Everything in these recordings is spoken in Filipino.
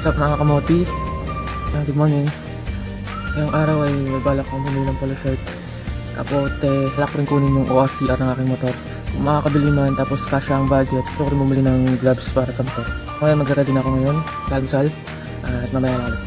What's up mga kamote? Good morning. Ngayong araw ay balak akong bumili ng polo shirt. Tapos halak rin kunin yung ORCR ng aking motor. Kung makakabili man tapos kasya ang budget, gusto ko rin bumili ng gloves para sa motor. Kaya mag-ready na ako ngayon, lagusal, at mamaya na ulit.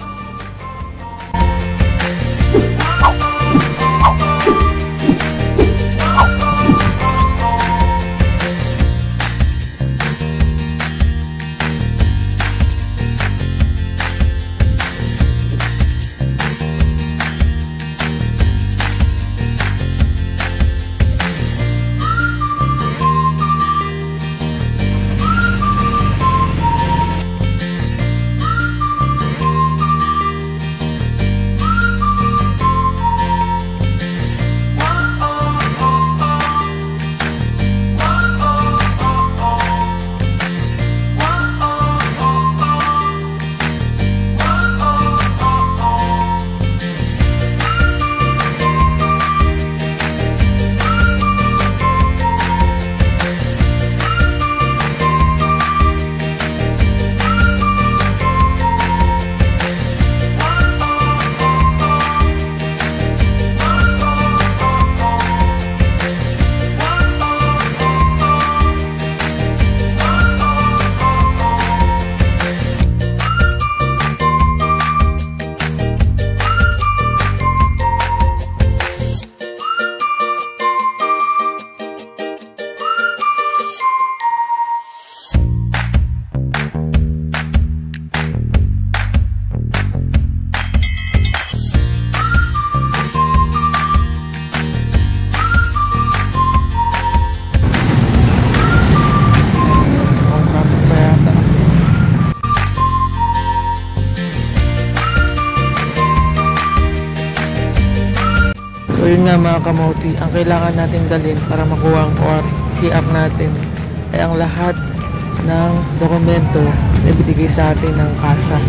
So yun nga mga kamote, ang kailangan nating dalhin para makuha ang ORCR natin ay ang lahat ng dokumento na ibigay sa atin ng kasa.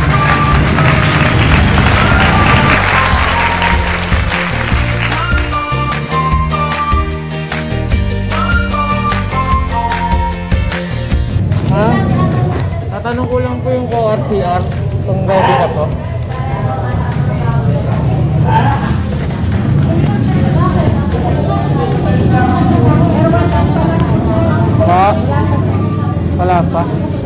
Ha? Tatanong ko lang po yung ORCR kung ready na po. Wala pa.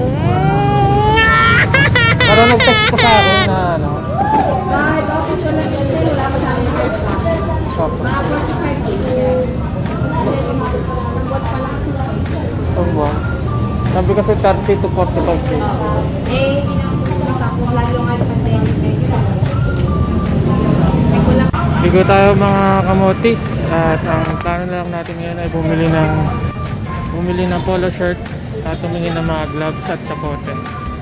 Pero nag-text pa sa akin na ano. Kahit office ko nag-email, wala pa sa akin na mga 45 days. Kasi nag-work pa lang. Sabi kasi 30 to 45 days. Hindi na ako wala yung pandemic. Bigo tayo mga kamote. At ang plano lang natin ngayon ay bumili ng polo shirt at tumingin ng mga gloves at tapote.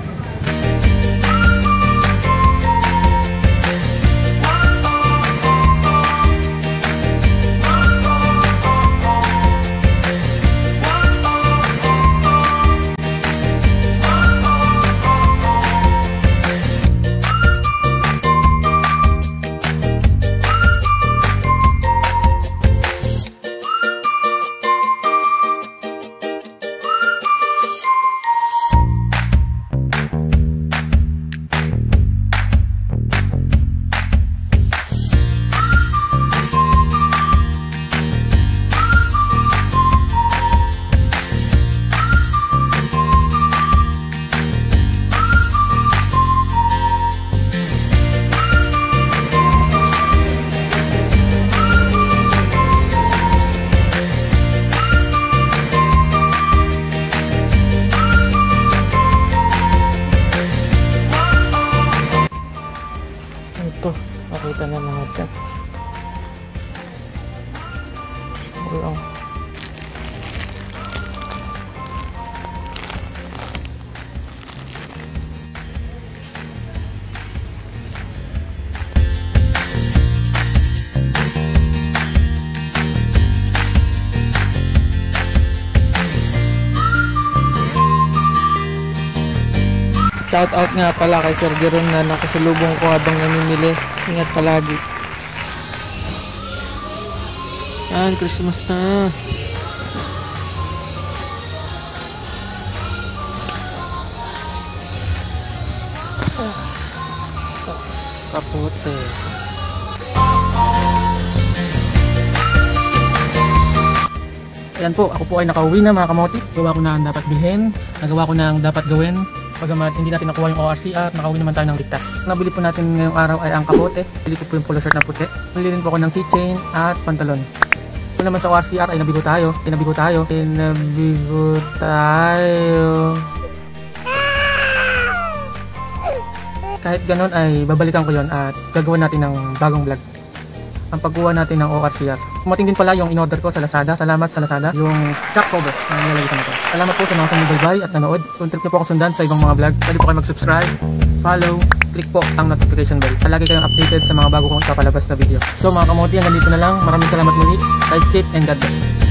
Ito, makita na natin. Wala. Shout out nga pala kay Sir Jeron na nakasalubong ko habang namimili. Ingat palagi. Yan, Christmas na. Kapote. Ayan po, ako po ay nakauwi na mga kamote. Gawa ko na ang dapat bilhin, nagawa ko na ang dapat gawin. Pagamat hindi natin nakuha yung ORCR, nakauwi naman tayo ng ligtas. Nabili po natin ngayong araw ay ang kapote. Bili ko po yung polo shirt na puti. Bili rin po ako ng keychain at pantalon. Ito naman sa ORCR ay nabigo tayo. Kahit ganun ay babalikan ko yon at gagawin natin ng bagong vlog. Ang pagkuha natin ng ORCR. Kumating din pala yung in-order ko sa Lazada. Salamat sa Lazada. Yung cap cover na nilalagay ko. Salamat po sa mga sumubaybay at nanood. Kung trip niyo po ako sundan sa ibang mga vlog, pwede po kayo mag-subscribe, follow, click po ang notification bell. Palagi kayong updated sa mga bago kong ipapalabas na video. So mga kamote, hanggang dito na lang. Maraming salamat muli. Ride safe and God bless.